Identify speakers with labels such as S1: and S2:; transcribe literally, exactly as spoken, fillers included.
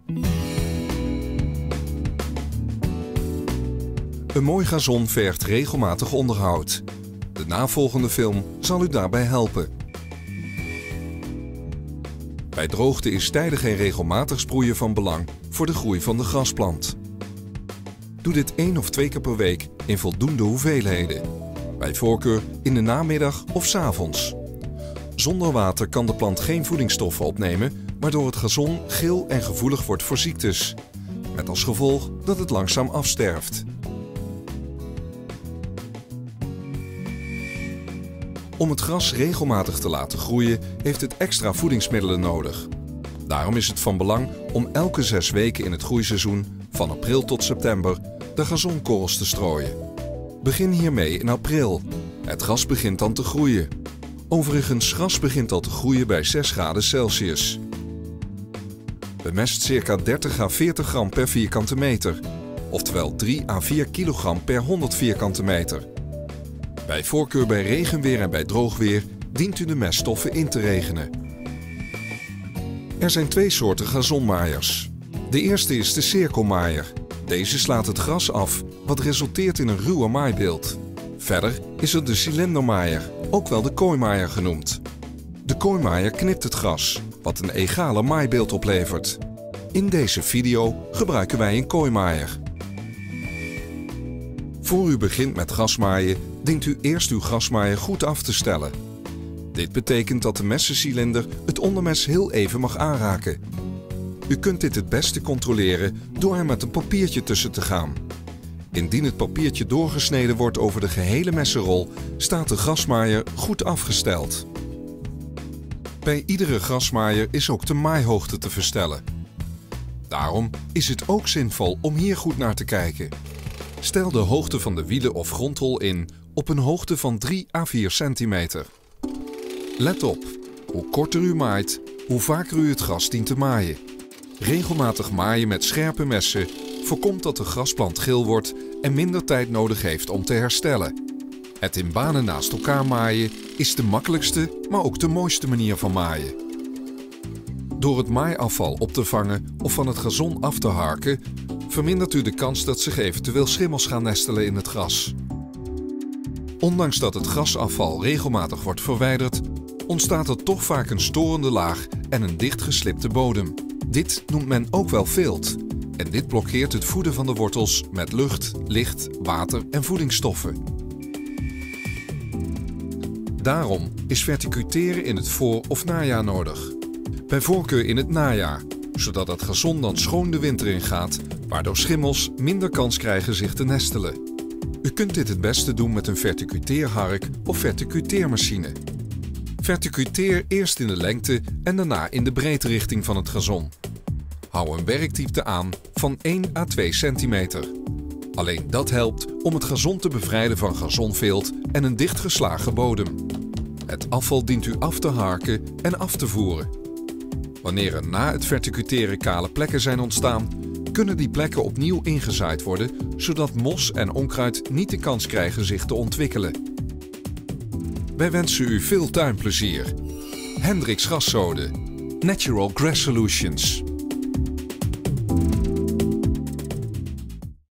S1: Een mooi gazon vergt regelmatig onderhoud. De navolgende film zal u daarbij helpen. Bij droogte is tijdig en regelmatig sproeien van belang voor de groei van de grasplant. Doe dit één of twee keer per week in voldoende hoeveelheden. Bij voorkeur in de namiddag of 's avonds. Zonder water kan de plant geen voedingsstoffen opnemen, waardoor het gazon geel en gevoelig wordt voor ziektes. Met als gevolg dat het langzaam afsterft. Om het gras regelmatig te laten groeien heeft het extra voedingsmiddelen nodig. Daarom is het van belang om elke zes weken in het groeiseizoen, van april tot september, de gazonkorrels te strooien. Begin hiermee in april. Het gras begint dan te groeien. Overigens, gras begint al te groeien bij zes graden Celsius. Bemest circa dertig à veertig gram per vierkante meter, oftewel drie à vier kilogram per honderd vierkante meter. Bij voorkeur bij regenweer en bij droogweer dient u de meststoffen in te regenen. Er zijn twee soorten gazonmaaiers. De eerste is de cirkelmaaier. Deze slaat het gras af, wat resulteert in een ruwe maaibeeld. Verder is er de cilindermaaier, ook wel de kooimaaier genoemd. De kooimaaier knipt het gras, wat een egale maaibeeld oplevert. In deze video gebruiken wij een kooimaaier. Voor u begint met grasmaaien, dient u eerst uw grasmaaier goed af te stellen. Dit betekent dat de messencilinder het ondermes heel even mag aanraken. U kunt dit het beste controleren door er met een papiertje tussen te gaan. Indien het papiertje doorgesneden wordt over de gehele messenrol, staat de grasmaaier goed afgesteld. Bij iedere grasmaaier is ook de maaihoogte te verstellen. Daarom is het ook zinvol om hier goed naar te kijken. Stel de hoogte van de wielen of grondrol in op een hoogte van drie à vier centimeter. Let op, hoe korter u maait, hoe vaker u het gras dient te maaien. Regelmatig maaien met scherpe messen voorkomt dat de grasplant geel wordt en minder tijd nodig heeft om te herstellen. Het in banen naast elkaar maaien is de makkelijkste, maar ook de mooiste manier van maaien. Door het maaiafval op te vangen of van het gazon af te harken, vermindert u de kans dat zich eventueel schimmels gaan nestelen in het gras. Ondanks dat het grasafval regelmatig wordt verwijderd, ontstaat er toch vaak een storende laag en een dichtgeslipte bodem. Dit noemt men ook wel vilt. En dit blokkeert het voeden van de wortels met lucht, licht, water en voedingsstoffen. Daarom is verticuteren in het voor- of najaar nodig. Bij voorkeur in het najaar, zodat het gazon dan schoon de winter ingaat, waardoor schimmels minder kans krijgen zich te nestelen. U kunt dit het beste doen met een verticuteerhark of verticuteermachine. Verticuteer eerst in de lengte en daarna in de breedterichting van het gazon. Hou een werkdiepte aan van één à twee centimeter. Alleen dat helpt om het gazon te bevrijden van gazonveelt en een dichtgeslagen bodem. Het afval dient u af te harken en af te voeren. Wanneer er na het verticuteren kale plekken zijn ontstaan, kunnen die plekken opnieuw ingezaaid worden, zodat mos en onkruid niet de kans krijgen zich te ontwikkelen. Wij wensen u veel tuinplezier. Hendrix Graszode, Natural Grass Solutions.